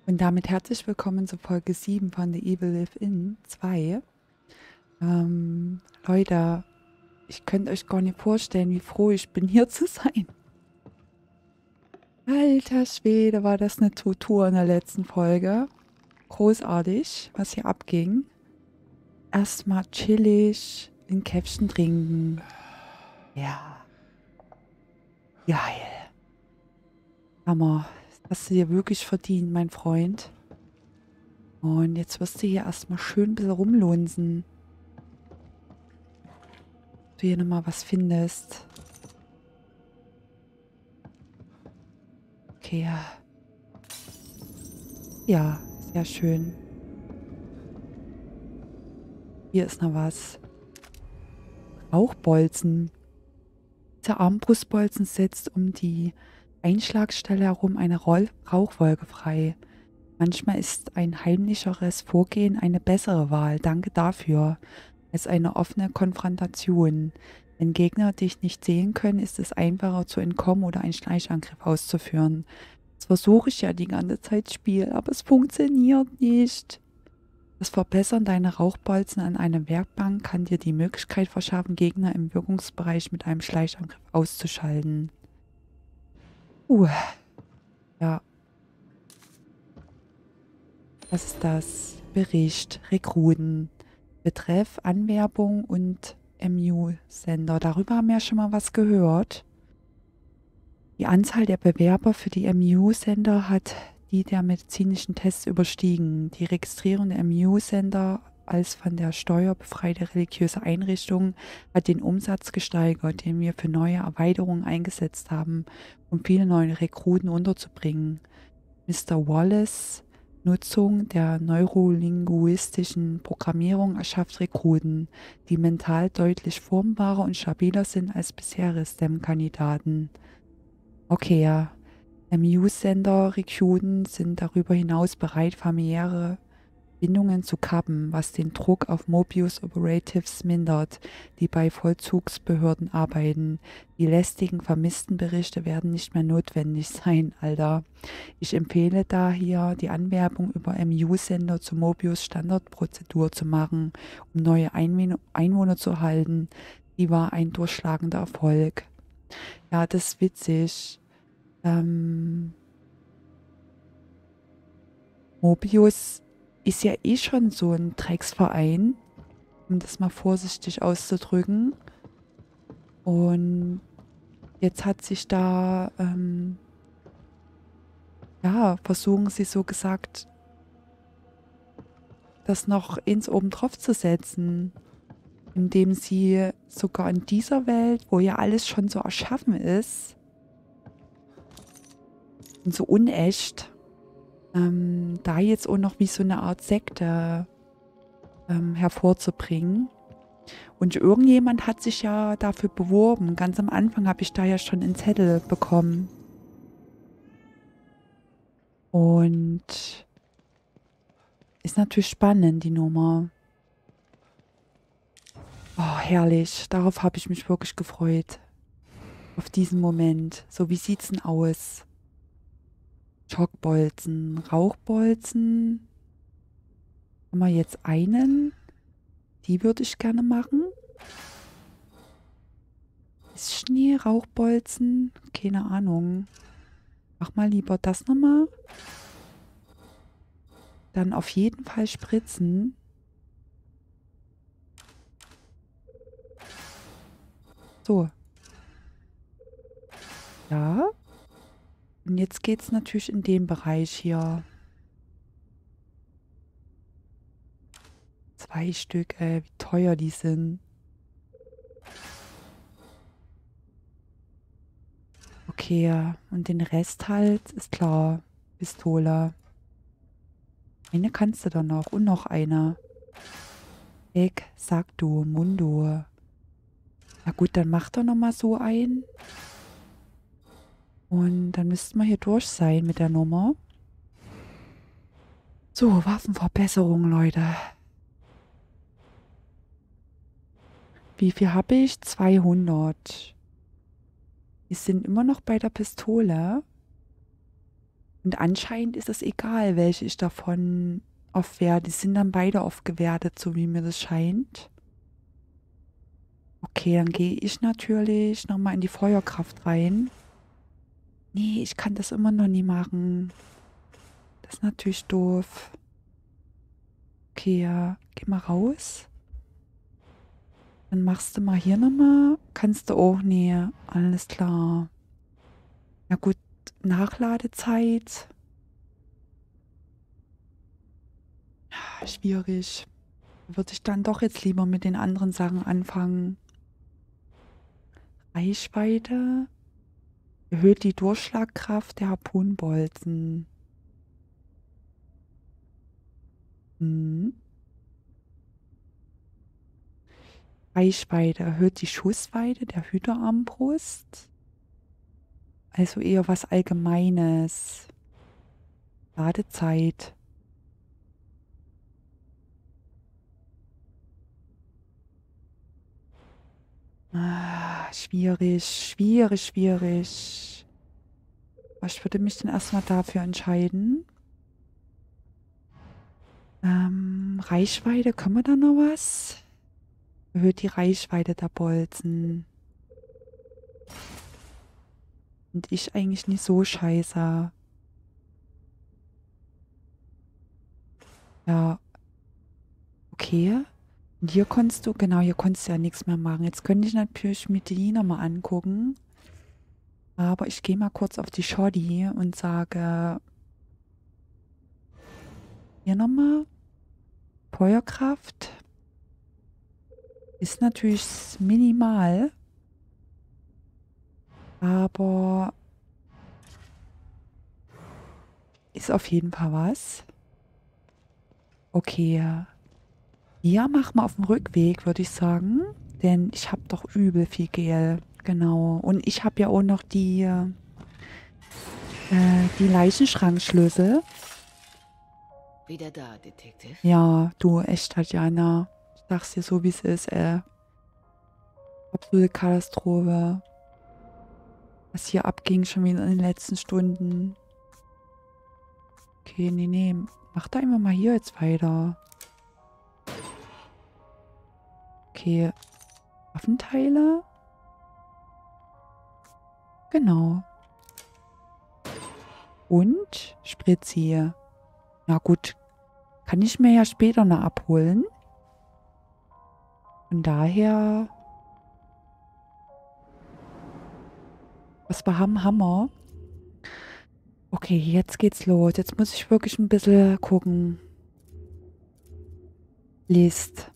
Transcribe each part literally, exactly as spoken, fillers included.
Und damit herzlich willkommen zu Folge sieben von The Evil Live In zwei. Ähm, Leute, ich könnte euch gar nicht vorstellen, wie froh ich bin, hier zu sein. Alter Schwede, war das eine Tortur in der letzten Folge. Großartig, was hier abging. Erstmal chillig, ein Käffchen trinken. Ja, geil. Hammer. Das hast du dir wirklich verdient, mein Freund. Und jetzt wirst du hier erstmal schön ein bisschen rumlunsen. Du hier nochmal was findest. Okay, ja. Ja, sehr schön. Hier ist noch was. Rauchbolzen. Der Armbrustbolzen setzt um die Einschlagstelle herum eine Roll Rauchwolke frei. Manchmal ist ein heimlicheres Vorgehen eine bessere Wahl, danke dafür, als eine offene Konfrontation. Wenn Gegner dich nicht sehen können, ist es einfacher zu entkommen oder einen Schleichangriff auszuführen. Das versuche ich ja die ganze Zeit, Spiel, aber es funktioniert nicht. Das Verbessern deiner Rauchbolzen an einer Werkbank kann dir die Möglichkeit verschaffen, Gegner im Wirkungsbereich mit einem Schleichangriff auszuschalten. Uh, ja. Was ist das? Bericht, Rekruten, Betreff, Anwerbung und M U-Sender. Darüber haben wir ja schon mal was gehört. Die Anzahl der Bewerber für die M U-Sender hat die der medizinischen Tests überstiegen. Die Registrierung der M U-Sender als von der Steuer befreite religiöse Einrichtung hat den Umsatz gesteigert, den wir für neue Erweiterungen eingesetzt haben, um viele neue Rekruten unterzubringen. Mister Wallace Nutzung der neurolinguistischen Programmierung erschafft Rekruten, die mental deutlich formbarer und stabiler sind als bisherige STEM-Kandidaten. Okay, ja. M U-Sender-Rekruten sind darüber hinaus bereit, familiäre Bindungen zu kappen, was den Druck auf Mobius Operatives mindert, die bei Vollzugsbehörden arbeiten. Die lästigen Vermisstenberichte werden nicht mehr notwendig sein, Alter. Ich empfehle daher, die Anwerbung über M U-Sender zur Mobius-Standardprozedur zu machen, um neue Einwohner, Einwohner zu halten. Die war ein durchschlagender Erfolg. Ja, das ist witzig. Ähm, Mobius ist ja eh schon so ein Drecksverein, um das mal vorsichtig auszudrücken. Und jetzt hat sich da, ähm, ja, versuchen sie so gesagt, das noch ins obendrauf zu setzen, indem sie sogar in dieser Welt, wo ja alles schon so erschaffen ist und so unecht, ähm, da jetzt auch noch wie so eine Art Sekte ähm, hervorzubringen. Und irgendjemand hat sich ja dafür beworben. Ganz am Anfang habe ich da ja schon einen Zettel bekommen. Und ist natürlich spannend, die Nummer. Oh, herrlich. Darauf habe ich mich wirklich gefreut. Auf diesen Moment. So, wie sieht's denn aus? Schockbolzen, Rauchbolzen. Haben wir jetzt einen? Die würde ich gerne machen. Ist Schnee, Rauchbolzen? Keine Ahnung. Mach mal lieber das nochmal. Dann auf jeden Fall spritzen. So. Ja. Und jetzt geht es natürlich in den Bereich hier. Zwei Stück, ey, wie teuer die sind. Okay, ja. Und den Rest halt, ist klar. Pistole. Eine kannst du dann noch. Und noch eine. Weg, sag du, Mundo. Na gut, dann mach doch nochmal so ein. Und dann müssten wir hier durch sein mit der Nummer. So, Waffenverbesserung, Leute. Wie viel habe ich? zweihundert. Wir sind immer noch bei der Pistole. Und anscheinend ist es egal, welche ich davon aufwerte. Die sind dann beide aufgewertet, so wie mir das scheint. Okay, dann gehe ich natürlich nochmal in die Feuerkraft rein. Nee, ich kann das immer noch nie machen. Das ist natürlich doof. Okay, ja, geh mal raus. Dann machst du mal hier nochmal. Kannst du auch? Nee, alles klar. Na gut, Nachladezeit. Schwierig. Würde ich dann doch jetzt lieber mit den anderen Sachen anfangen. Reichweite. Erhöht die Durchschlagkraft der Harpunenbolzen. Hm. Reichweite erhöht die Schussweite der Hüterarmbrust. Also eher was Allgemeines. Ladezeit. Ah, schwierig, schwierig, schwierig. Ich würde mich dann erstmal dafür entscheiden. Ähm, Reichweite, können wir da noch was? Erhöht die Reichweite der Bolzen. Und ich eigentlich nicht so scheiße. Ja. Okay. Und hier konntest du, genau, hier konntest du ja nichts mehr machen. Jetzt könnte ich natürlich mit die nochmal angucken. Aber ich gehe mal kurz auf die Shoddy und sage, hier nochmal. Feuerkraft. Ist natürlich minimal. Aber ist auf jeden Fall was. Okay. Ja, mach mal auf dem Rückweg, würde ich sagen. Denn ich habe doch übel viel Gel. Genau. Und ich habe ja auch noch die, äh, die Leichenschrankschlüssel. Wieder da, Detective. Ja, du, echt, Tatjana. Ich sag's dir so, wie es ist, ey. Absolute Katastrophe. Was hier abging schon wieder in den letzten Stunden. Okay, nee, nee. Mach da immer mal hier jetzt weiter. Okay. Waffenteile. Genau. Und Spritzi. Na gut. Kann ich mir ja später noch abholen. Von daher... Was wir haben, haben wir. Okay, jetzt geht's los. Jetzt muss ich wirklich ein bisschen gucken. List.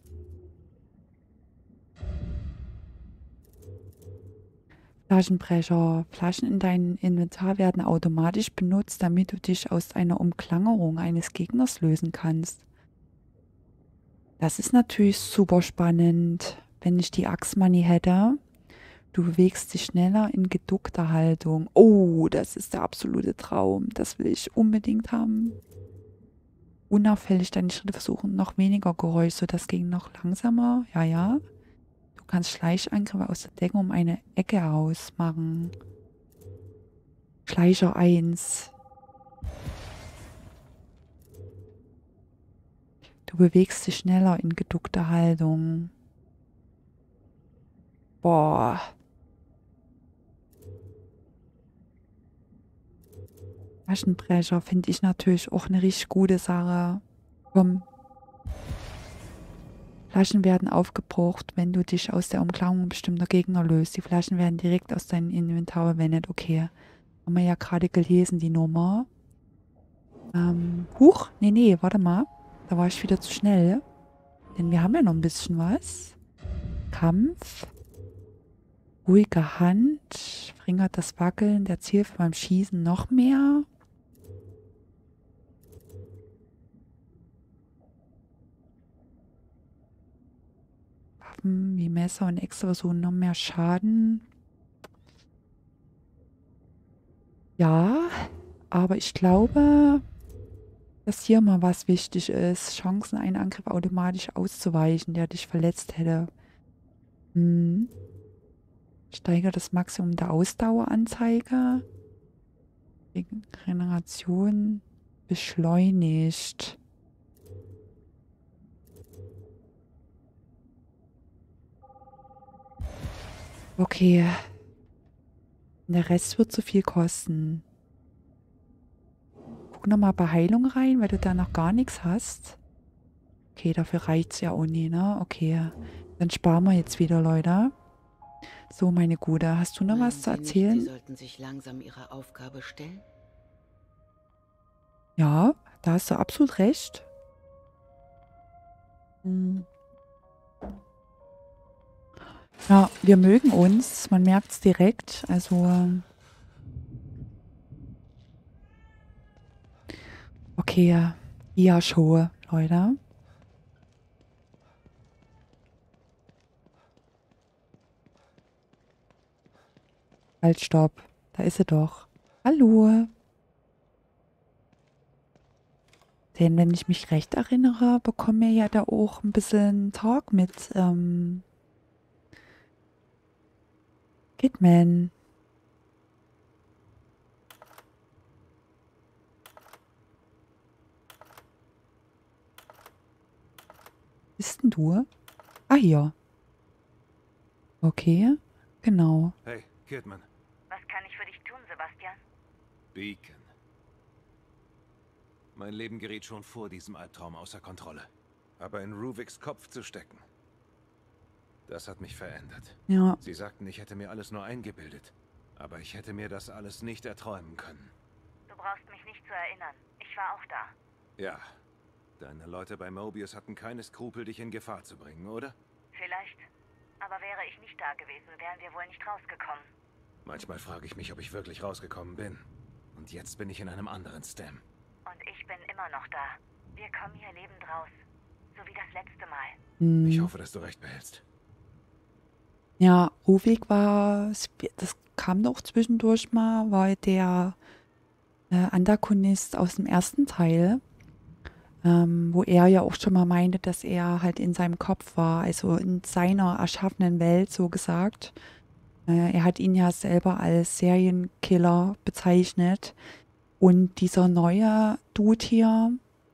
Flaschenbrecher. Flaschen in deinem Inventar werden automatisch benutzt, damit du dich aus einer Umklammerung eines Gegners lösen kannst. Das ist natürlich super spannend, wenn ich die Axtmoney hätte. Du bewegst dich schneller in geduckter Haltung. Oh, das ist der absolute Traum. Das will ich unbedingt haben. Unauffällig deine Schritte versuchen, noch weniger Geräusch, sodass Gegner noch langsamer. Ja, ja. Du kannst Schleichangriffe aus der Deckung um eine Ecke ausmachen. Schleicher eins. Du bewegst dich schneller in geduckter Haltung. Boah. Taschenbrecher finde ich natürlich auch eine richtig gute Sache. Komm. Flaschen werden aufgebraucht, wenn du dich aus der Umklammerung bestimmter Gegner löst. Die Flaschen werden direkt aus deinem Inventar verwendet. Okay. Haben wir ja gerade gelesen, die Nummer. Ähm, huch. Nee, nee, warte mal. Da war ich wieder zu schnell. Denn wir haben ja noch ein bisschen was. Kampf. Ruhige Hand. Verringert das Wackeln der Zielwaffe beim Schießen noch mehr. Waffen wie Messer und Explosionen noch mehr Schaden. Ja, aber ich glaube, dass hier mal was wichtig ist. Chancen, einen Angriff automatisch auszuweichen, der dich verletzt hätte. Hm. Steigert das Maximum der Ausdaueranzeige. Regeneration beschleunigt. Okay. Der Rest wird zu viel kosten. Guck nochmal bei Heilung rein, weil du da noch gar nichts hast. Okay, dafür reicht's ja auch nie, ne? Okay. Dann sparen wir jetzt wieder, Leute. So, meine Gute, hast du noch Meinen was zu Sie nicht, erzählen? Sie sollten sich langsam Ihrer Aufgabe stellen? Ja, da hast du absolut recht. Hm. Ja, wir mögen uns. Man merkt es direkt. Also, okay. Ja, Show, Leute. Halt, stopp. Da ist sie doch. Hallo. Denn wenn ich mich recht erinnere, bekommen wir ja da auch ein bisschen Talk mit ähm, Kidman. Bist denn du? Ah, hier. Okay, genau. Hey, Kidman. Was kann ich für dich tun, Sebastian? Beacon. Mein Leben geriet schon vor diesem Albtraum außer Kontrolle. Aber in Ruviks Kopf zu stecken, das hat mich verändert. Ja. Sie sagten, ich hätte mir alles nur eingebildet. Aber ich hätte mir das alles nicht erträumen können. Du brauchst mich nicht zu erinnern. Ich war auch da. Ja. Deine Leute bei Mobius hatten keine Skrupel, dich in Gefahr zu bringen, oder? Vielleicht. Aber wäre ich nicht da gewesen, wären wir wohl nicht rausgekommen. Manchmal frage ich mich, ob ich wirklich rausgekommen bin. Und jetzt bin ich in einem anderen Stam. Und ich bin immer noch da. Wir kommen hier lebend raus. So wie das letzte Mal. Hm. Ich hoffe, dass du recht behältst. Ja, Ruvik war, das kam doch zwischendurch mal, war der äh, Antagonist aus dem ersten Teil, ähm, wo er ja auch schon mal meinte, dass er halt in seinem Kopf war, also in seiner erschaffenen Welt, so gesagt. Äh, er hat ihn ja selber als Serienkiller bezeichnet. Und dieser neue Dude hier,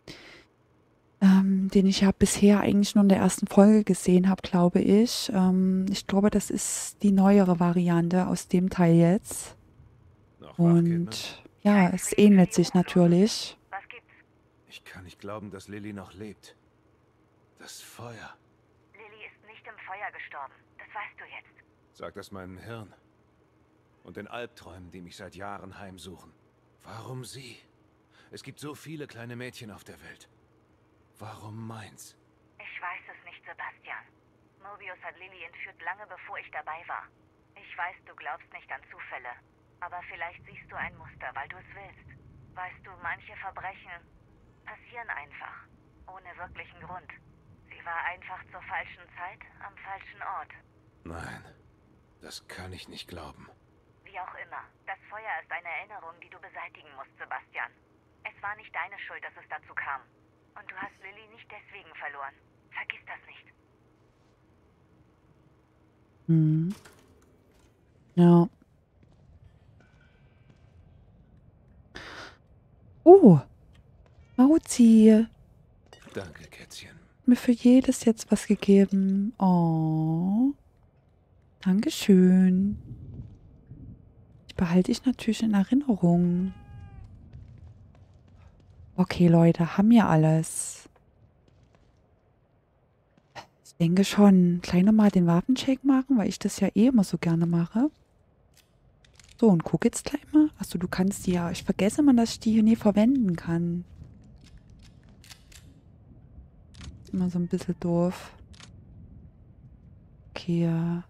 ähm, den ich ja bisher eigentlich nur in der ersten Folge gesehen habe, glaube ich. Ähm, ich glaube, das ist die neuere Variante aus dem Teil jetzt. Noch wach, Kidman? Und ja, es ähnelt sich natürlich. Was gibt's? Ich kann nicht glauben, dass Lilly noch lebt. Das Feuer. Lilly ist nicht im Feuer gestorben. Das weißt du jetzt. Sag das meinem Hirn. Und den Albträumen, die mich seit Jahren heimsuchen. Warum sie? Es gibt so viele kleine Mädchen auf der Welt. Warum meins? Ich weiß es nicht, Sebastian. Mobius hat Lilly entführt lange bevor ich dabei war. Ich weiß, du glaubst nicht an Zufälle. Aber vielleicht siehst du ein Muster, weil du es willst. Weißt du, manche Verbrechen passieren einfach. Ohne wirklichen Grund. Sie war einfach zur falschen Zeit am falschen Ort. Nein, das kann ich nicht glauben. Wie auch immer. Das Feuer ist eine Erinnerung, die du beseitigen musst, Sebastian. Es war nicht deine Schuld, dass es dazu kam. Und du hast Lilly nicht deswegen verloren. Vergiss das nicht. Hm. Ja. Oh, Mauzi. Danke, Kätzchen. Mir für jedes jetzt was gegeben. Oh. Dankeschön. Ich behalte ich natürlich in Erinnerung. Okay, Leute, haben wir alles. Ich denke schon. Gleich nochmal den Waffencheck machen, weil ich das ja eh immer so gerne mache. So, und guck jetzt gleich mal. Achso, du kannst die ja... Ich vergesse mal, dass ich die hier nie verwenden kann. Ist immer so ein bisschen doof. Okay, ja.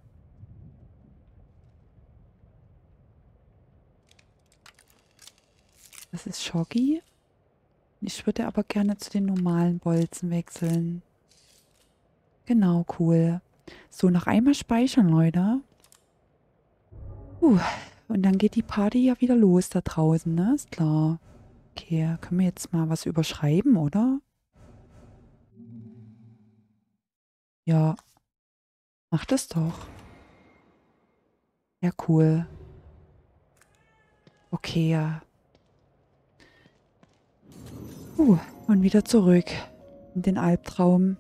Das ist Shoggy. Ich würde aber gerne zu den normalen Bolzen wechseln. Genau, cool. So, noch einmal speichern, Leute. Uh, und dann geht die Party ja wieder los da draußen, ne? Ist klar. Okay, können wir jetzt mal was überschreiben, oder? Ja. Mach das doch. Ja, cool. Okay, ja. Uh, und wieder zurück in den Albtraum.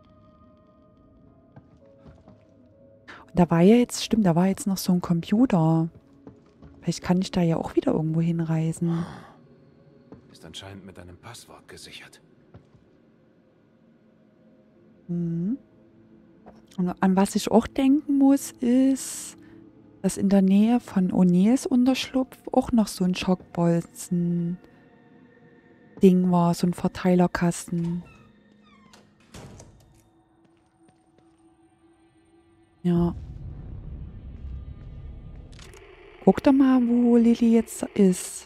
Und da war ja jetzt, stimmt, da war jetzt noch so ein Computer. Vielleicht kann ich da ja auch wieder irgendwo hinreisen. Ist anscheinend mit einem Passwort gesichert. Mhm. Und an was ich auch denken muss, ist, dass in der Nähe von O'Neills Unterschlupf auch noch so ein Schockbolzen-Ding war, so ein Verteilerkasten. Ja. Guck doch mal, wo Lilly jetzt ist.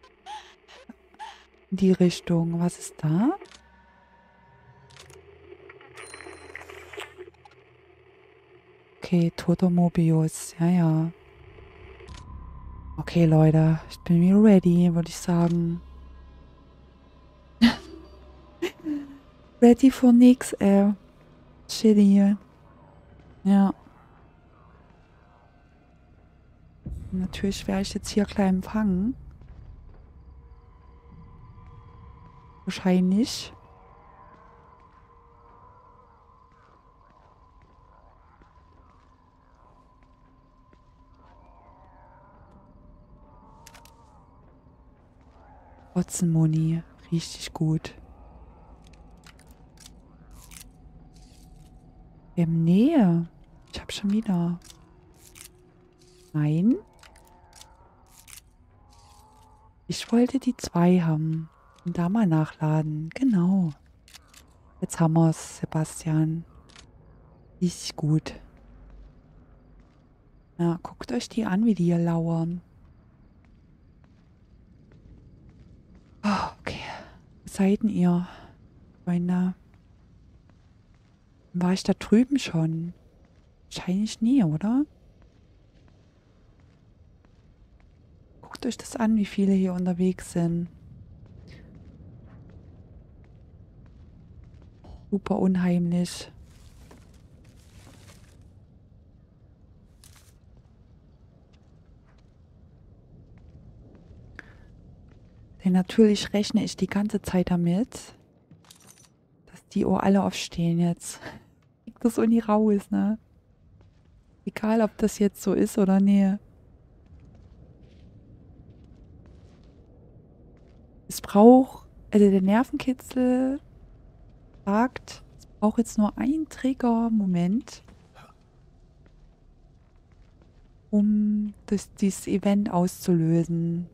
In die Richtung. Was ist da? Okay, toter Mobius. Ja, ja. Okay, Leute. Ich bin mir ready, würde ich sagen. Ready for nix, ey. Shitty. Ja. Natürlich werde ich jetzt hier gleich empfangen. Wahrscheinlich. Rotzenmoni. Richtig gut. Im Nähe. Ich hab schon wieder. Nein. Ich wollte die zwei haben. Und da mal nachladen. Genau. Jetzt haben wir's, Sebastian. Richtig gut. Ja, guckt euch die an, wie die hier lauern. Oh, okay. Wo seid denn ihr, Freunde? War ich da drüben schon? Wahrscheinlich nie, oder? Guckt euch das an, wie viele hier unterwegs sind. Super unheimlich. Denn natürlich rechne ich die ganze Zeit damit, dass die auch alle aufstehen jetzt. Kriegt das Uni raus, ne? Egal, ob das jetzt so ist oder nee. Es braucht, also der Nervenkitzel sagt, es braucht jetzt nur einen Trigger-Moment, um das, dieses Event auszulösen.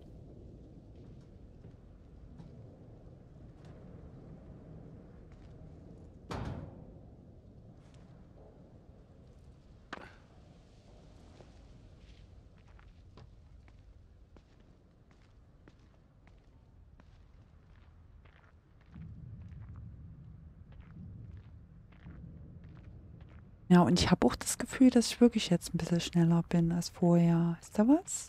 Ja, und ich habe auch das Gefühl, dass ich wirklich jetzt ein bisschen schneller bin als vorher. Ist da was?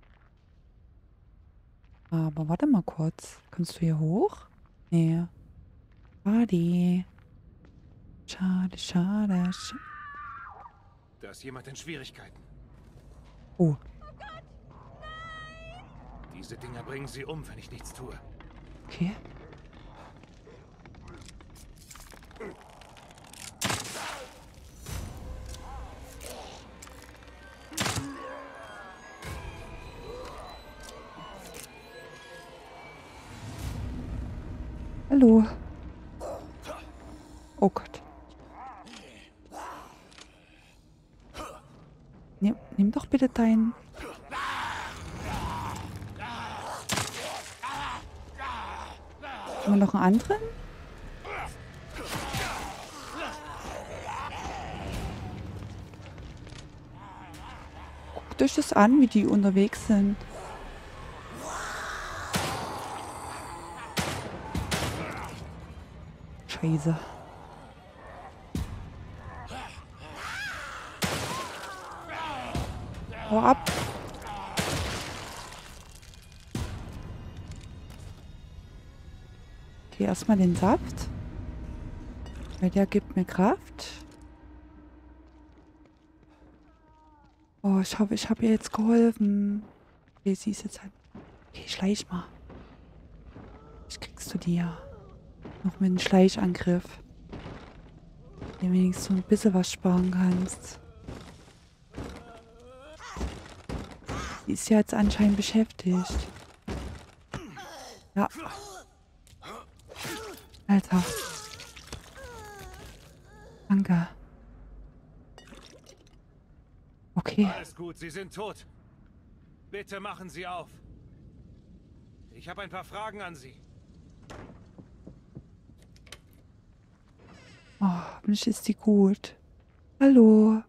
Aber warte mal kurz. Kommst du hier hoch? Nee. Schade. Schade, schade. Sch Da ist jemand in Schwierigkeiten. oh. Diese Dinger bringen sie um, wenn ich nichts tue. Okay. Hallo. Oh Gott. Nimm, nimm doch bitte dein... Haben wir noch einen anderen? Guckt euch das an, wie die unterwegs sind. Scheiße. Hau ab. Okay, erstmal den Saft. Weil der gibt mir Kraft. Oh, ich hoffe, ich habe ihr jetzt geholfen. Okay, sie ist jetzt halt... Okay, schleich mal. Ich kriegst du die ja. Noch mit einem Schleichangriff. Den wenigstens so ein bisschen was sparen kannst. Sie ist ja jetzt anscheinend beschäftigt. Ja. Alter. Danke. Okay. Alles gut, Sie sind tot. Bitte machen Sie auf. Ich habe ein paar Fragen an Sie. Oh, Mensch, ist die gut. Hallo.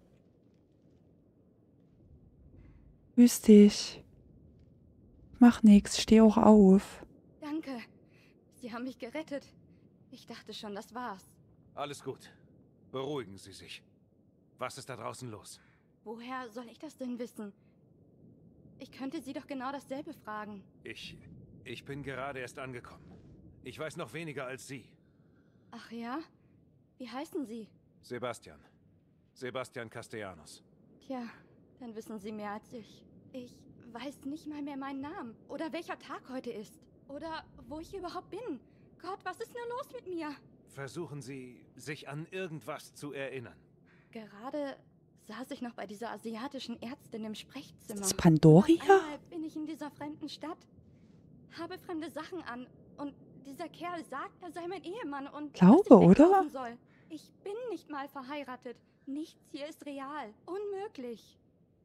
Grüß dich. Mach nix, steh auch auf. Danke. Sie haben mich gerettet. Ich dachte schon, das war's. Alles gut. Beruhigen Sie sich. Was ist da draußen los? Woher soll ich das denn wissen? Ich könnte Sie doch genau dasselbe fragen. Ich... Ich bin gerade erst angekommen. Ich weiß noch weniger als Sie. Ach ja? Wie heißen Sie? Sebastian. Sebastian Castellanos. Tja, dann wissen Sie mehr als ich. Ich weiß nicht mal mehr meinen Namen. Oder welcher Tag heute ist. Oder wo ich überhaupt bin. Gott, was ist nur los mit mir? Versuchen Sie, sich an irgendwas zu erinnern. Gerade saß ich noch bei dieser asiatischen Ärztin im Sprechzimmer. Ist das Pandoria? Auf einmal bin ich in dieser fremden Stadt, habe fremde Sachen an und dieser Kerl sagt, er sei mein Ehemann und Glaube, dass ich oder? weglaufen soll. Ich bin nicht mal verheiratet. Nichts hier ist real. Unmöglich.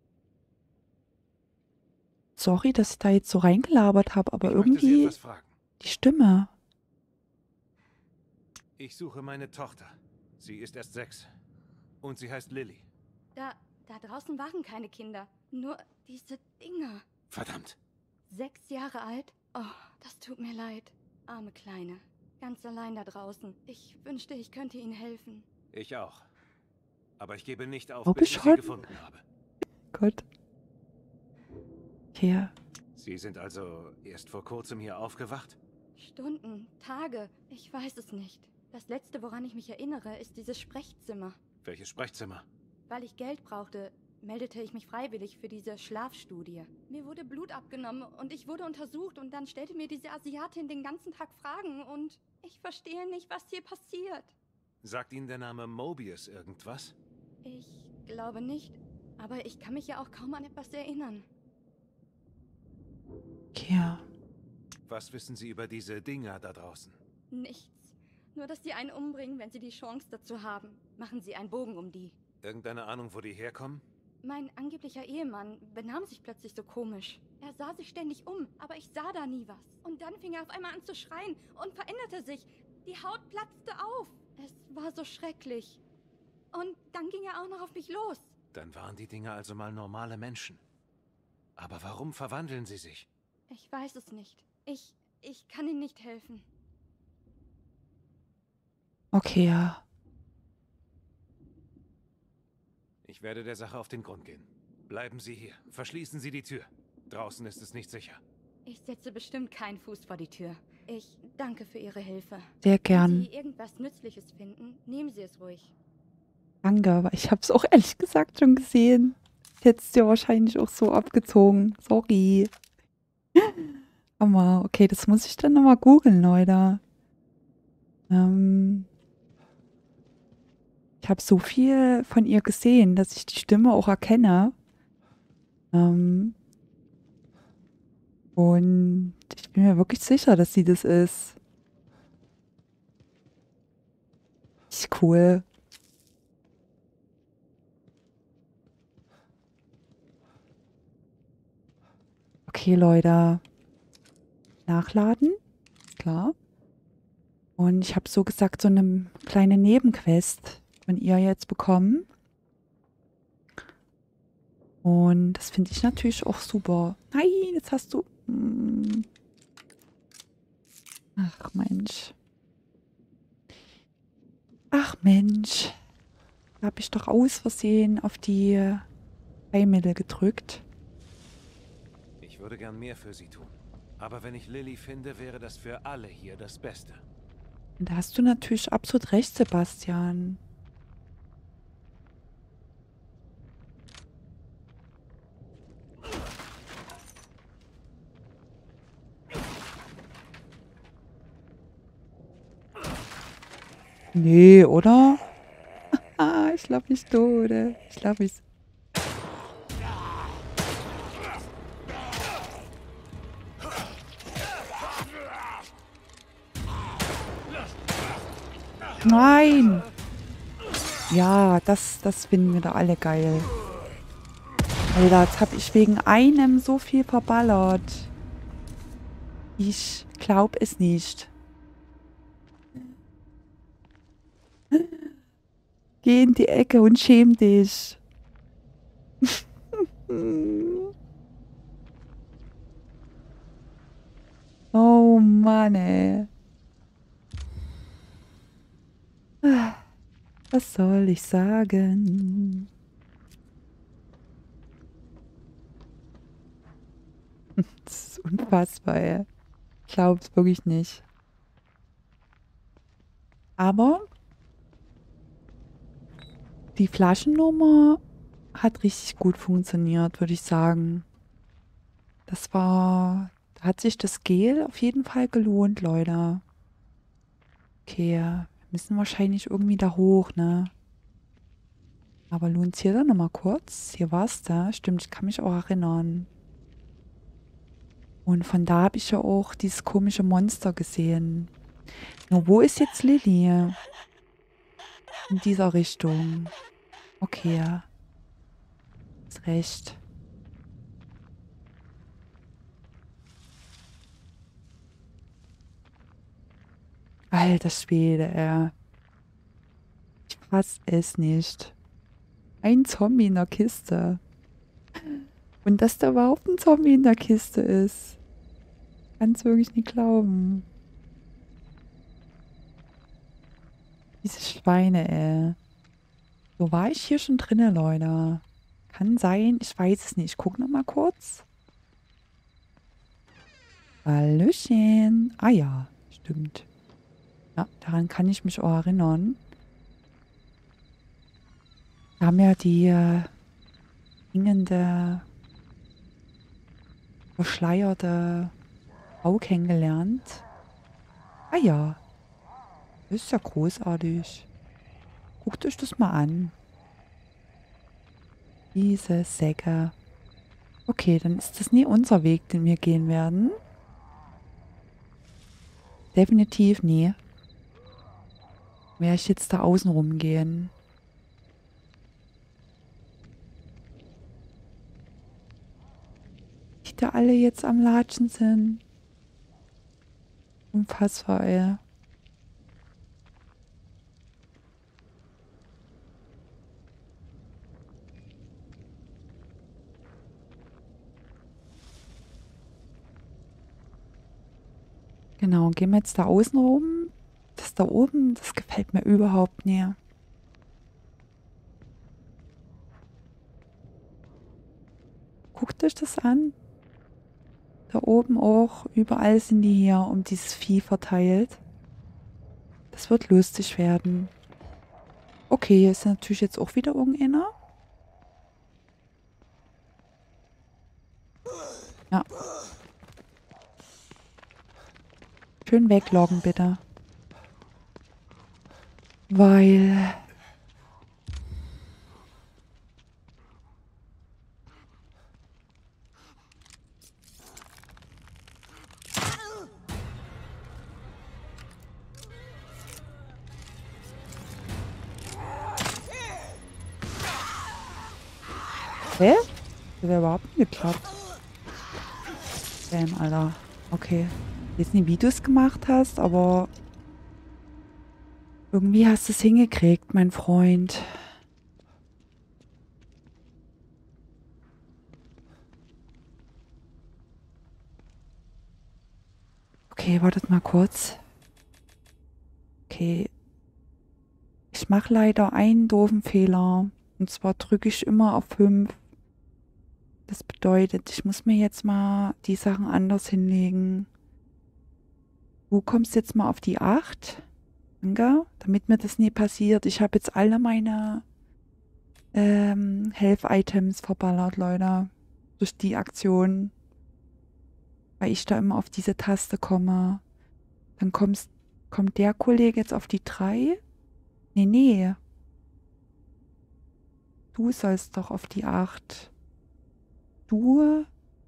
Sorry, dass ich da jetzt so reingelabert habe, aber Ich möchte Sie irgendwie etwas fragen. die Stimme. Ich suche meine Tochter. Sie ist erst sechs. Und sie heißt Lilly. Da, da draußen waren keine Kinder. Nur diese Dinger. Verdammt. Sechs Jahre alt? Oh, das tut mir leid. Arme Kleine. Ganz allein da draußen. Ich wünschte, ich könnte Ihnen helfen. Ich auch. Aber ich gebe nicht auf, Oh, bis ich sie bescheuert. gefunden habe. Gott. Okay. Sie sind also erst vor kurzem hier aufgewacht? Stunden, Tage, ich weiß es nicht. Das Letzte, woran ich mich erinnere, ist dieses Sprechzimmer. Welches Sprechzimmer? Weil ich Geld brauchte, meldete ich mich freiwillig für diese Schlafstudie. Mir wurde Blut abgenommen und ich wurde untersucht und dann stellte mir diese Asiatin den ganzen Tag Fragen und ich verstehe nicht, was hier passiert. Sagt Ihnen der Name Mobius irgendwas? Ich glaube nicht, aber ich kann mich ja auch kaum an etwas erinnern. Okay. Was wissen Sie über diese Dinger da draußen? Nichts. Nur, dass sie einen umbringen, wenn sie die Chance dazu haben. Machen sie einen Bogen um die. Irgendeine Ahnung, wo die herkommen? Mein angeblicher Ehemann benahm sich plötzlich so komisch. Er sah sich ständig um, aber ich sah da nie was. Und dann fing er auf einmal an zu schreien und veränderte sich. Die Haut platzte auf. Es war so schrecklich. Und dann ging er auch noch auf mich los. Dann waren die Dinger also mal normale Menschen. Aber warum verwandeln sie sich? Ich weiß es nicht. Ich, ich kann Ihnen nicht helfen. Okay, ja. Ich werde der Sache auf den Grund gehen. Bleiben Sie hier. Verschließen Sie die Tür. Draußen ist es nicht sicher. Ich setze bestimmt keinen Fuß vor die Tür. Ich danke für Ihre Hilfe. Sehr Wenn gern. Sie irgendwas Nützliches finden, nehmen Sie es ruhig. Danke, aber ich habe es auch ehrlich gesagt schon gesehen. Hättest du ja wahrscheinlich auch so abgezogen. Sorry. Aber okay, das muss ich dann nochmal googeln, Leute. Ähm, ich habe so viel von ihr gesehen, dass ich die Stimme auch erkenne. Ähm, und ich bin mir wirklich sicher, dass sie das ist. Ist cool. Okay, Leute. Nachladen. Klar. Und ich habe so gesagt so eine kleine Nebenquest von ihr jetzt bekommen. Und das finde ich natürlich auch super. Nein, jetzt hast du... Hm. Ach, Mensch. Ach, Mensch. Da habe ich doch aus Versehen auf die Heilmittel gedrückt. Ich würde gern mehr für Sie tun. Aber wenn ich Lilly finde, wäre das für alle hier das Beste. Und da hast du natürlich absolut recht, Sebastian. Nee, oder? Ah, ich glaube, ich tode. Ich glaube, ich... Nein! Ja, das, das finden wir da alle geil. Alter, jetzt habe ich wegen einem so viel verballert. Ich glaube es nicht. Geh in die Ecke und schäm dich. Oh Mann, ey. Was soll ich sagen? Das ist unfassbar, ey. Ich glaub's wirklich nicht. Aber die Flaschennummer hat richtig gut funktioniert, würde ich sagen. Das war... Da hat sich das Gel auf jeden Fall gelohnt, Leute. Okay, wir müssen wahrscheinlich irgendwie da hoch, ne? Aber lohnt es hier dann nochmal kurz? Hier war es da. Stimmt, ich kann mich auch erinnern. Und von da habe ich ja auch dieses komische Monster gesehen. Nur wo ist jetzt Lilly? In dieser Richtung. Okay. Ist recht. Alter Schwede, ey. Ich fass es nicht. Ein Zombie in der Kiste. Und dass da überhaupt ein Zombie in der Kiste ist. Kann's wirklich nicht glauben. Diese Schweine, ey. So war ich hier schon drinne, Leute. Kann sein, ich weiß es nicht. Ich guck noch mal kurz. Hallöchen. Ah ja, stimmt. Ja, daran kann ich mich auch erinnern. Wir haben ja die äh, hängende, verschleierte Frau kennengelernt. Ah ja. Das ist ja großartig. Guckt euch das mal an. Diese Säcke. Okay, dann ist das nie unser Weg, den wir gehen werden. Definitiv nie. Werde ich jetzt da außen rumgehen. Die da alle jetzt am Latschen sind. Unfassbar, ey. Genau, gehen wir jetzt da außen rum. Das da oben, das gefällt mir überhaupt nicht. Guckt euch das an. Da oben auch, überall sind die hier um dieses Vieh verteilt. Das wird lustig werden. Okay, hier ist natürlich jetzt auch wieder irgendeiner. Ja. Schön wegloggen, bitte. Weil... Hä? Das wäre überhaupt nicht geklappt. Damn, Alter. Okay. Ich weiß nicht, wie du es gemacht hast, aber irgendwie hast du es hingekriegt, mein Freund. Okay, wartet mal kurz. Okay. Ich mache leider einen doofen Fehler. Und zwar drücke ich immer auf fünf. Das bedeutet, ich muss mir jetzt mal die Sachen anders hinlegen. Du kommst jetzt mal auf die acht. Danke. Damit mir das nie passiert. Ich habe jetzt alle meine ähm, Health-Items verballert, Leute. Durch die Aktion. Weil ich da immer auf diese Taste komme. Dann kommst, kommt der Kollege jetzt auf die drei. Nee, nee. Du sollst doch auf die acht. Du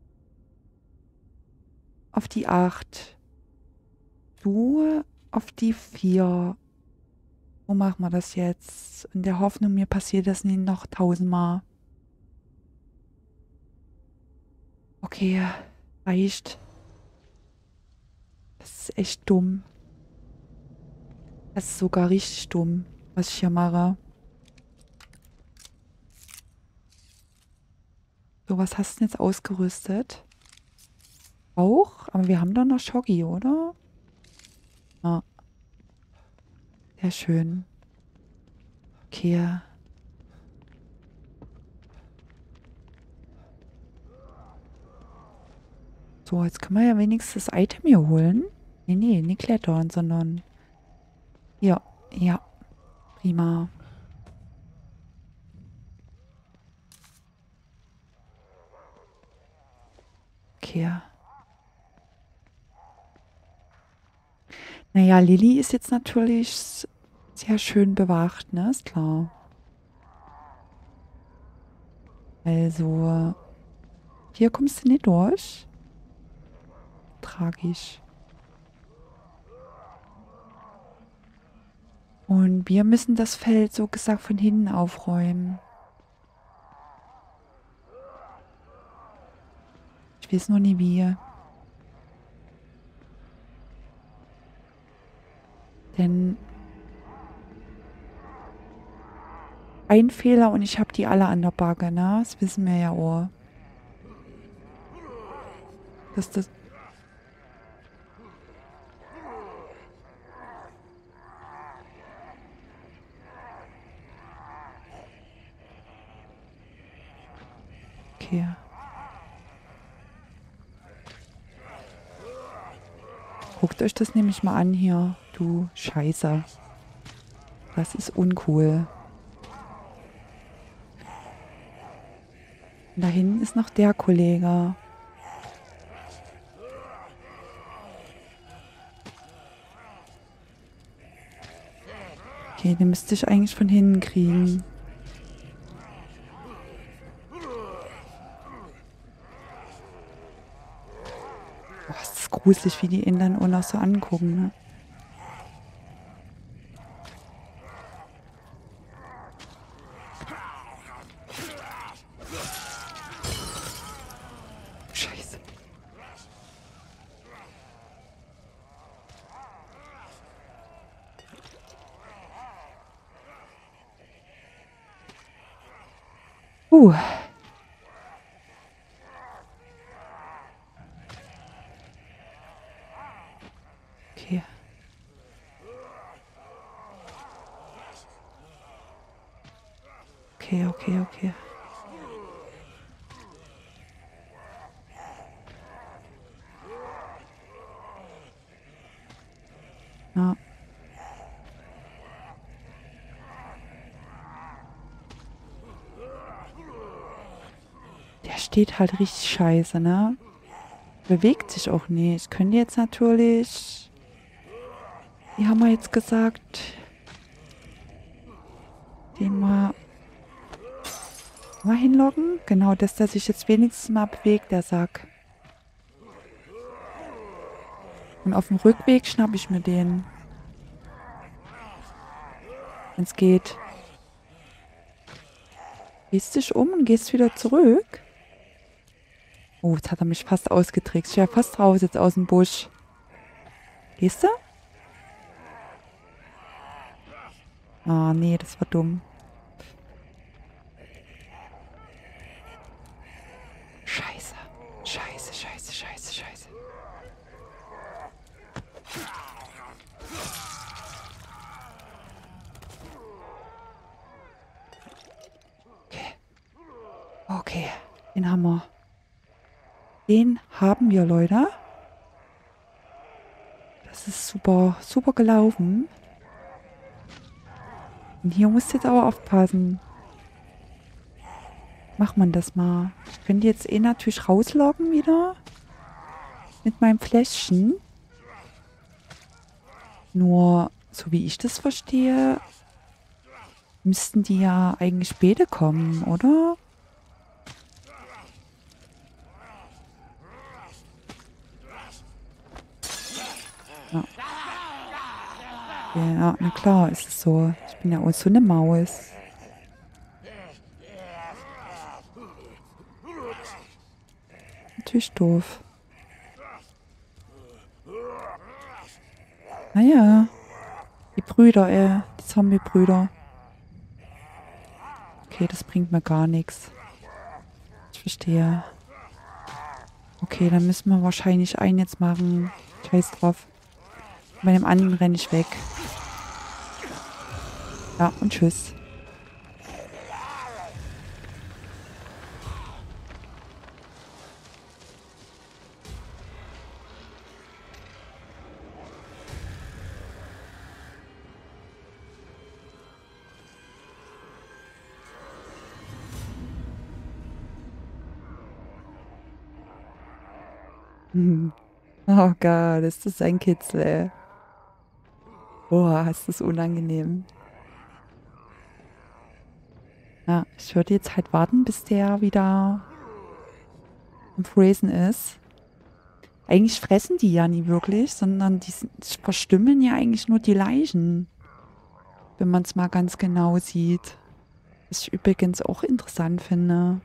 auf die acht. Du auf die vier. Wo machen wir das jetzt? In der Hoffnung, mir passiert das nie noch tausendmal. Okay, reicht. Das ist echt dumm. Das ist sogar richtig dumm, was ich hier mache. So, was hast du denn jetzt ausgerüstet? Auch? Aber wir haben doch noch Shoggy, oder? Ja. Sehr schön. Okay. So, jetzt können wir ja wenigstens das Item hier holen. Nee, nee, nicht klettern, sondern... Ja, ja. Prima. Okay. Naja, Lilly ist jetzt natürlich sehr schön bewacht, ne? Ist klar. Also, hier kommst du nicht durch. Tragisch. Und wir müssen das Feld, so gesagt, von hinten aufräumen. Ich weiß noch nie wie. Denn ein Fehler und ich habe die alle an der Backe, ne? Das wissen wir ja auch. Dass das... Okay. Guckt euch das nämlich mal an hier, du Scheiße. Das ist uncool. Und da hinten ist noch der Kollege. Okay, den müsste ich eigentlich von hinten kriegen. Boah, ist das gruselig, wie die ihn dann auch noch so angucken, ne? Scheiße. Uh. Okay. Okay, okay, okay. Ja. Der steht halt richtig scheiße, ne? Bewegt sich auch nicht. Ich könnte jetzt natürlich... Wie haben wir jetzt gesagt? Den mal... Mal hinloggen? Genau, dass der sich jetzt wenigstens mal bewegt, der Sack. Und auf dem Rückweg schnapp ich mir den. Wenn es geht. Gehst dich um und gehst wieder zurück? Oh, jetzt hat er mich fast ausgetrickst. Ich wäre fast raus jetzt aus dem Busch. Gehst du? Ah, nee, das war dumm. Scheiße. Scheiße, scheiße, scheiße, scheiße. Okay. Okay, den haben wir. Den haben wir, Leute. Das ist super, super gelaufen. Und hier musst du jetzt aber aufpassen. Macht man das mal. Ich könnte jetzt eh natürlich rausloggen wieder. Mit meinem Fläschchen. Nur, so wie ich das verstehe, müssten die ja eigentlich später kommen, oder? Ja. Ja, na klar, ist es so. Ich bin ja auch so eine Maus. Natürlich doof. Naja. Die Brüder, äh, die Zombie-Brüder. Okay, das bringt mir gar nichts. Ich verstehe. Okay, dann müssen wir wahrscheinlich einen jetzt machen. Scheiß drauf. Bei dem anderen renne ich weg. Ja, und tschüss. Hm. Oh Gott, ist das ein Kitzel, ey. Boah, ist das unangenehm. Ja, ich würde jetzt halt warten, bis der wieder im Fräsen ist. Eigentlich fressen die ja nie wirklich, sondern die verstümmeln ja eigentlich nur die Leichen. Wenn man es mal ganz genau sieht. Was ich übrigens auch interessant finde.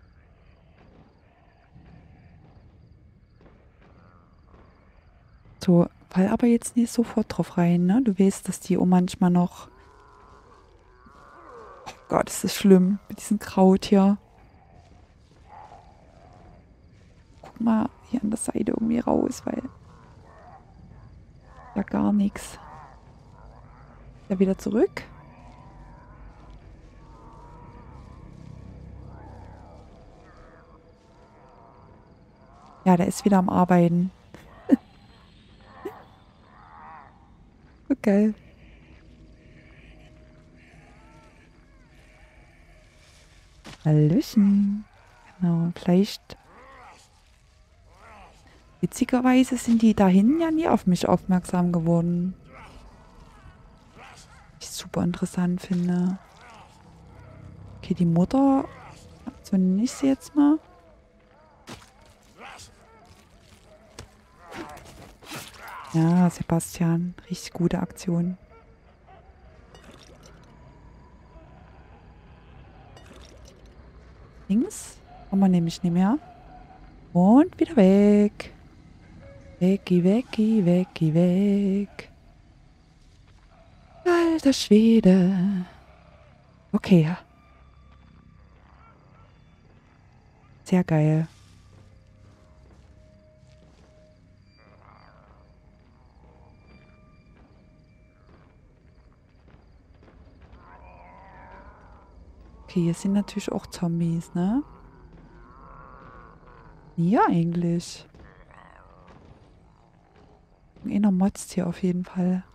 So, fall aber jetzt nicht sofort drauf rein, ne? Du weißt, dass die auch manchmal noch... Oh Gott, ist das schlimm mit diesem Kraut hier. Guck mal hier an der Seite irgendwie raus, weil... Ja, gar nichts. Ja, wieder zurück. Ja, der ist wieder am Arbeiten. Okay. Hallöchen. Genau, vielleicht... Witzigerweise sind die da hinten ja nie auf mich aufmerksam geworden. Was ich super interessant finde. Okay, die Mutter... So nenne ich sie jetzt mal. Ja, Sebastian. Richtig gute Aktion. Links? Kommen wir nämlich nicht mehr. Und wieder weg. Weggi, weggi, weggi, weg. Alter Schwede. Okay. Sehr geil. Okay, hier sind natürlich auch Zombies, ne? Ja, eigentlich. Einer motzt hier auf jeden Fall.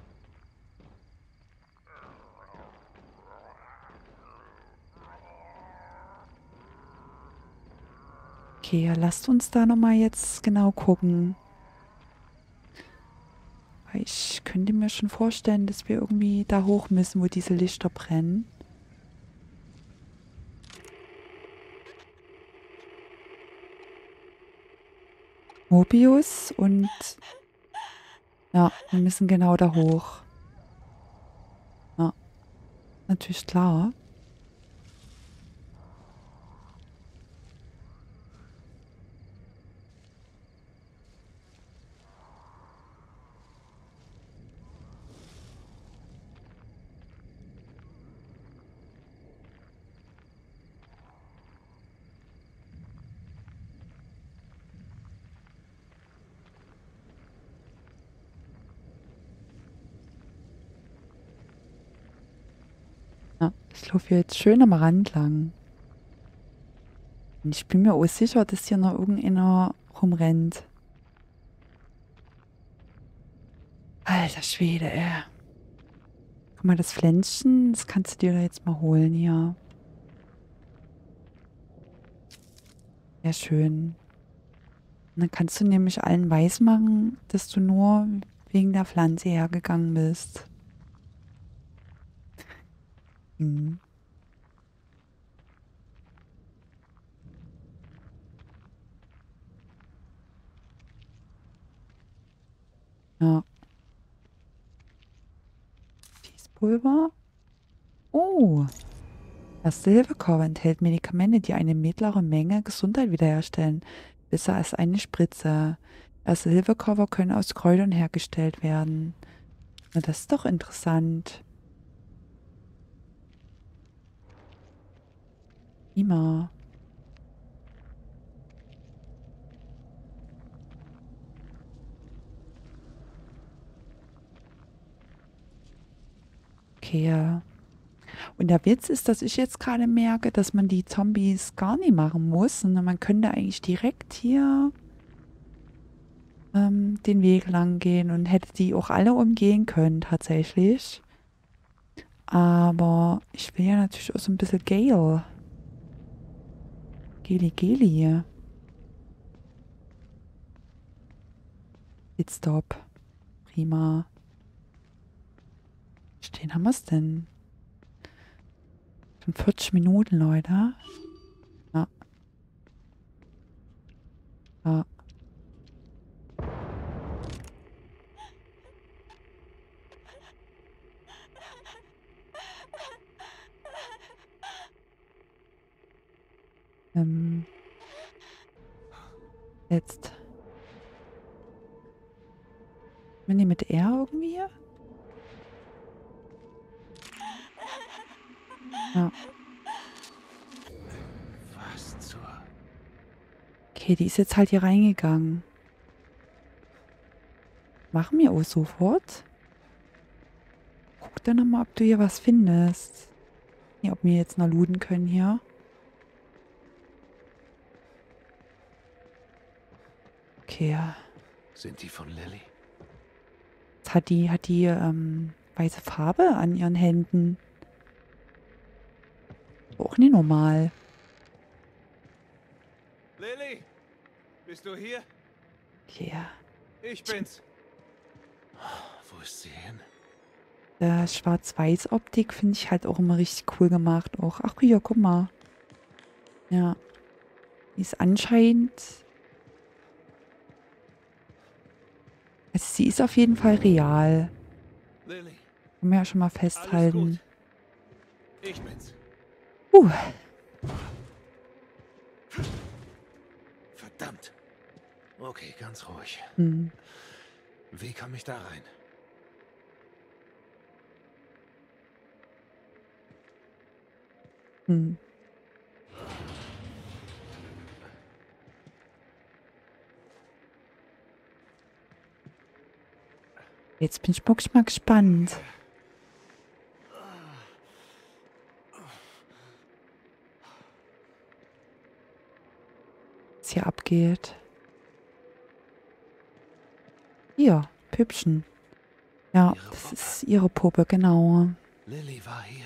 Okay, ja, lasst uns da nochmal jetzt genau gucken. Weil ich könnte mir schon vorstellen, dass wir irgendwie da hoch müssen, wo diese Lichter brennen. Mobius und... Ja, wir müssen genau da hoch. Ja, natürlich klar. Ja, ich laufe jetzt schön am Rand lang. Und ich bin mir auch sicher, dass hier noch irgendeiner rumrennt. Alter Schwede, ey. Guck mal, das Pflänzchen, das kannst du dir da jetzt mal holen hier. Ja, schön. Und dann kannst du nämlich allen weismachen, dass du nur wegen der Pflanze hergegangen bist. Hm. Ja. Schießpulver. Oh. Erste Hilfe-Korb enthält Medikamente, die eine mittlere Menge Gesundheit wiederherstellen. Besser als eine Spritze. Erste Hilfe-Koffer können aus Kräutern hergestellt werden. Na, das ist doch interessant. Prima. Okay, ja. Und der Witz ist, dass ich jetzt gerade merke, dass man die Zombies gar nicht machen muss, sondern man könnte eigentlich direkt hier ähm, den Weg lang gehen und hätte die auch alle umgehen können, tatsächlich. Aber ich will ja natürlich auch so ein bisschen Gale. Geli Geli. Pitstop. Prima. Stehen haben wir es denn? Schon vierzig Minuten, Leute. Ja. Ja. Ähm. Jetzt. Bin ich mit R irgendwie? Ja. Was zur... Okay, die ist jetzt halt hier reingegangen. Machen wir auch sofort. Guck dann nochmal, ob du hier was findest. Ja, ob wir jetzt noch looten können hier. Okay, ja. Sind die von Lily? Jetzt hat die, hat die ähm, weiße Farbe an ihren Händen. Auch nicht normal. Lily! Bist du hier? Ja. Ich bin's. Wo ist sie hin? Der Schwarz-Weiß-Optik finde ich halt auch immer richtig cool gemacht. Auch, ach hier, guck mal. Ja. Die ist anscheinend... Also sie ist auf jeden Fall real. Lily, Kann man ja schon mal alles festhalten. gut. Ich bin's. Uh, Verdammt. Okay, ganz ruhig. hm. Wie komme ich da rein? Hm. Jetzt bin ich wirklich mal gespannt. Was hier abgeht. Hier, Püppchen. Ja, Ihre das Puppe. ist ihre Puppe, genau. Lily war hier.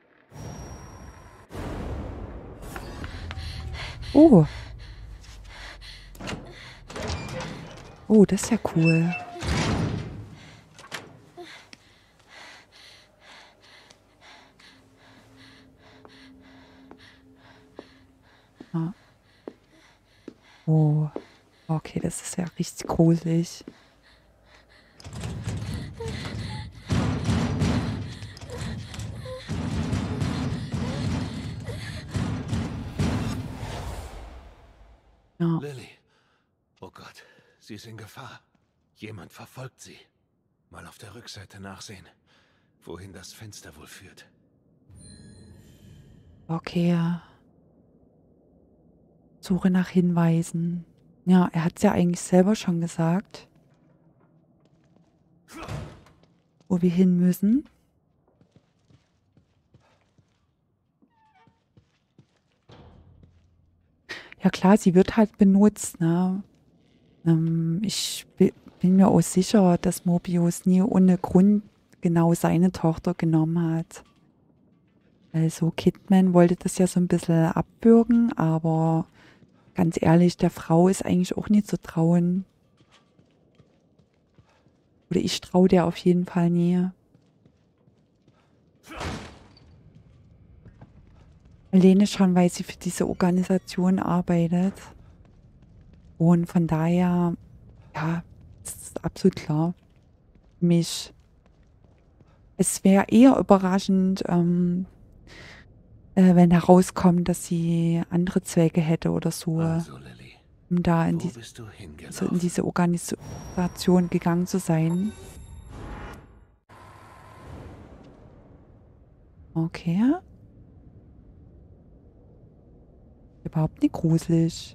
Oh. Oh, das ist ja cool. Ja. Oh. Okay, das ist ja richtig gruselig. Ja. Lily. Oh Gott, sie ist in Gefahr. Jemand verfolgt sie. Mal auf der Rückseite nachsehen, wohin das Fenster wohl führt. Okay, ja. Suche nach Hinweisen. Ja, er hat es ja eigentlich selber schon gesagt. Wo wir hin müssen. Ja klar, sie wird halt benutzt, ne? Ähm, ich bi- bin mir auch sicher, dass Mobius nie ohne Grund genau seine Tochter genommen hat. Also Kidman wollte das ja so ein bisschen abbürgen, aber ganz ehrlich, der Frau ist eigentlich auch nicht zu trauen. Oder ich traue der auf jeden Fall nie. Alleine schon, weil sie für diese Organisation arbeitet. Und von daher, ja, das ist absolut klar. Für mich. Es wäre eher überraschend, ähm, äh, wenn herauskommt, dass sie andere Zwecke hätte oder so, Also, Lily, um da in, wo die, bist du so in hingelaufen? diese Organisation gegangen zu sein. Okay. Überhaupt nicht gruselig.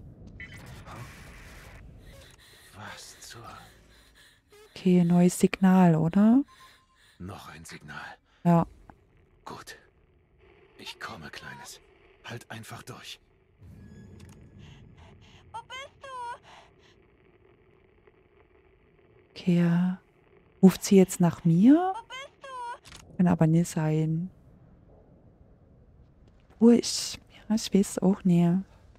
Was zur... Okay, neues Signal, oder? Noch ein Signal. Ja. Gut. Ich komme, Kleines. Halt einfach durch. Wo bist du? Okay. ja. Ruft sie jetzt nach mir? Wo bist du? Kann aber nicht sein. Oh, ich, ja, ich weiß auch nicht.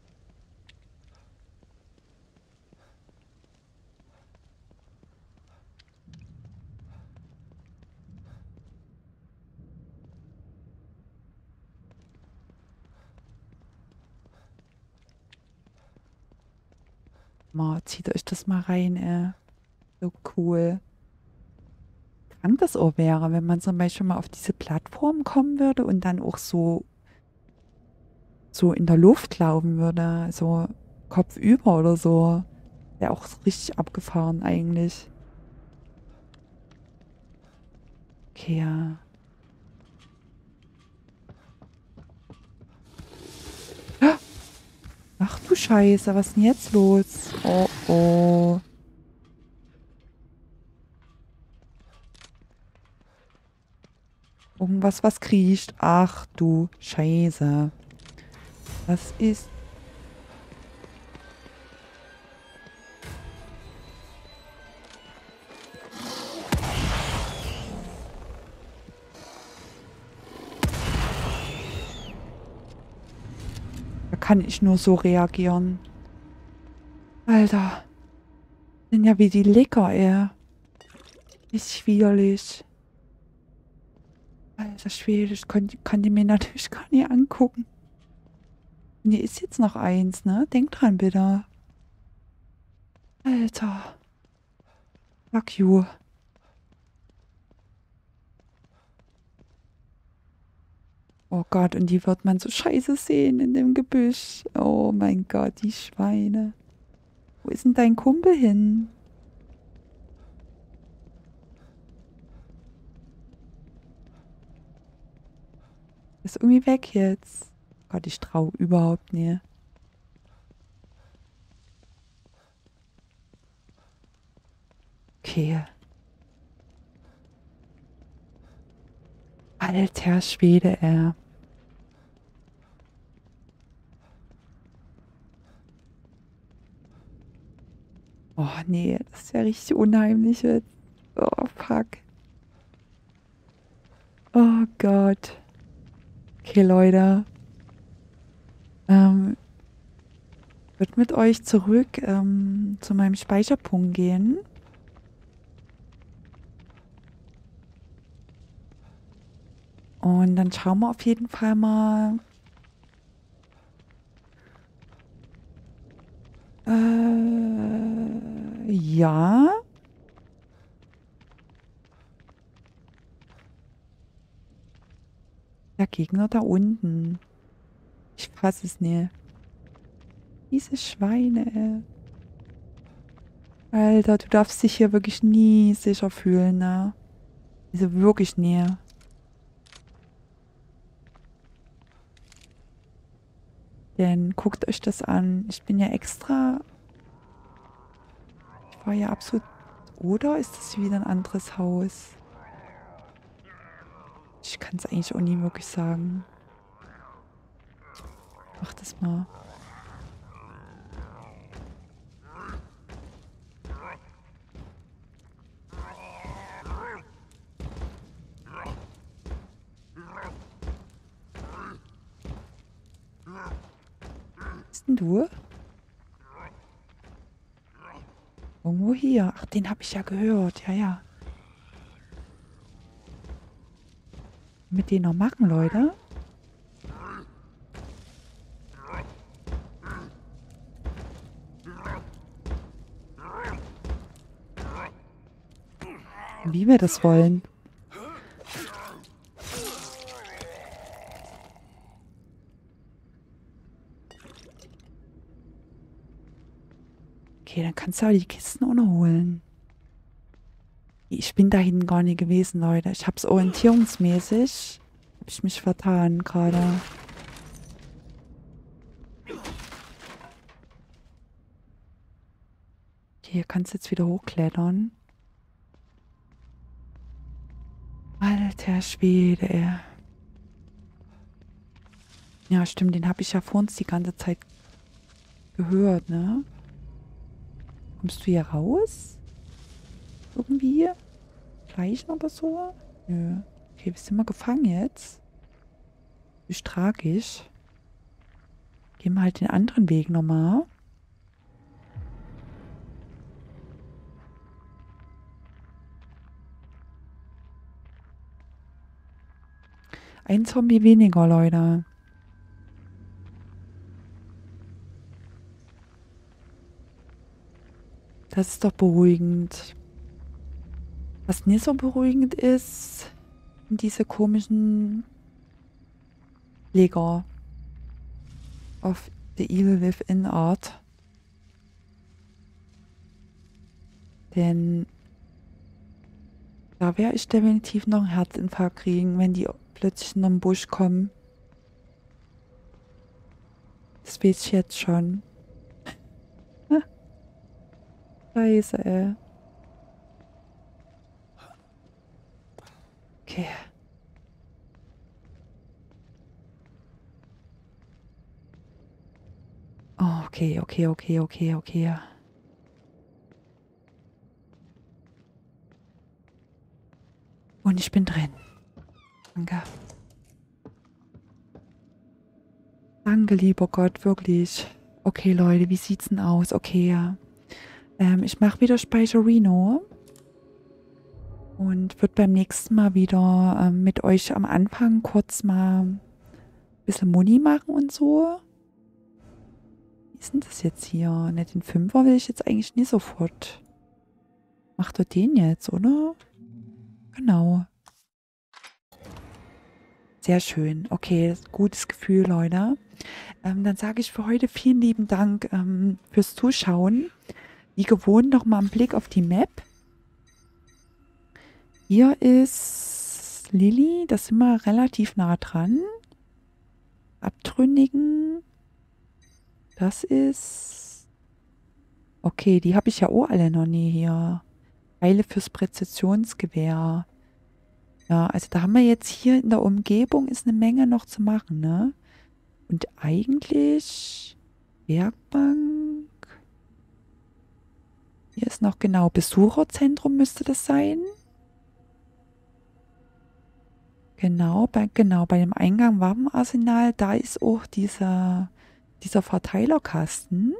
Mal, zieht euch das mal rein, ey. So cool. Krank das auch wäre, wenn man zum Beispiel mal auf diese Plattform kommen würde und dann auch so, so in der Luft laufen würde. So kopfüber oder so. Wäre auch richtig abgefahren eigentlich. Okay, ja. Ach du Scheiße, was ist denn jetzt los? Oh, oh. Irgendwas, was kriecht. Ach du Scheiße. Was ist... Da kann ich nur so reagieren. Alter. Sind ja wie die Lecker, ey. Ist widerlich. Alter Schwede, ich kann, kann die mir natürlich gar nicht angucken. Und hier ist jetzt noch eins, ne? Denk dran, bitte. Alter. Fuck you. Oh Gott, und die wird man so scheiße sehen in dem Gebüsch. Oh mein Gott, die Schweine. Wo ist denn dein Kumpel hin? Ist irgendwie weg jetzt. Gott, ich traue überhaupt nicht. Okay. Alter Schwede, ey. Oh nee, das ist ja richtig unheimlich jetzt. Oh fuck. Oh Gott. Okay, Leute. Ähm, ich würde mit euch zurück ähm, zu meinem Speicherpunkt gehen. Und dann schauen wir auf jeden Fall mal. Äh, ja. Der Gegner da unten. Ich fasse es nicht. Diese Schweine, ey. Alter, du darfst dich hier wirklich nie sicher fühlen, ne? Also wirklich nie. Denn guckt euch das an. Ich bin ja extra... Ich war ja absolut... Oder ist das wieder ein anderes Haus? Ich kann es eigentlich auch nie wirklich sagen. Mach das mal. Was bist denn du? Irgendwo hier. Ach, den habe ich ja gehört. Ja, ja. Mit denen noch machen, Leute. wir das wollen. Okay, dann kannst du aber die Kisten auch noch holen. Ich bin da hinten gar nicht gewesen, Leute. Ich hab's orientierungsmäßig. Hab ich mich vertan gerade. Hier kannst du jetzt wieder hochklettern. Alter Schwede, ey. Ja, stimmt, den habe ich ja vor uns die ganze Zeit gehört, ne? Kommst du hier raus? Irgendwie? Schleichen oder so? Nö. Okay, wir sind mal gefangen jetzt. Ist tragisch. Gehen wir halt den anderen Weg nochmal. Ein Zombie weniger, Leute. Das ist doch beruhigend. Was nicht so beruhigend ist, sind diese komischen Leger of the Evil Within Art. Denn da werde ich definitiv noch einen Herzinfarkt kriegen, wenn die plötzlich in den Busch kommen. Das weiß ich jetzt schon. Scheiße, ey. Okay. Oh, okay, okay, okay, okay, okay. Und ich bin drin. Danke. Danke, lieber Gott, wirklich. Okay, Leute, wie sieht's denn aus? Okay, ja. Ähm, ich mache wieder Speicherino. Und wird beim nächsten Mal wieder ähm, mit euch am Anfang kurz mal ein bisschen Muni machen und so. Wie ist denn das jetzt hier? Ne, den Fünfer will ich jetzt eigentlich nicht sofort. Macht doch den jetzt, oder? Genau. Sehr schön. Okay, gutes Gefühl, Leute. Ähm, dann sage ich für heute vielen lieben Dank ähm, fürs Zuschauen. Wie gewohnt nochmal einen Blick auf die Map. Hier ist Lilly, da sind wir relativ nah dran. Abtrünnigen. Das ist... Okay, die habe ich ja auch alle noch nie hier. Pfeile fürs Präzisionsgewehr. Ja, also da haben wir jetzt hier in der Umgebung ist eine Menge noch zu machen, ne? Und eigentlich... Werkbank... Hier ist noch genau Besucherzentrum müsste das sein. Genau, bei, genau, bei dem Eingang Waffenarsenal, da ist auch dieser, dieser Verteilerkasten,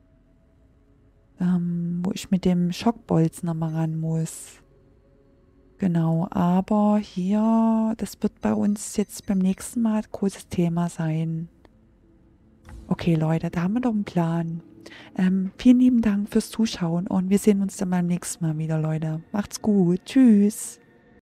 ähm, wo ich mit dem Schockbolzen nochmal ran muss. Genau, aber hier, das wird bei uns jetzt beim nächsten Mal ein großes Thema sein. Okay, Leute, da haben wir doch einen Plan. Ähm, vielen lieben Dank fürs Zuschauen und wir sehen uns dann beim nächsten Mal wieder, Leute. Macht's gut. Tschüss.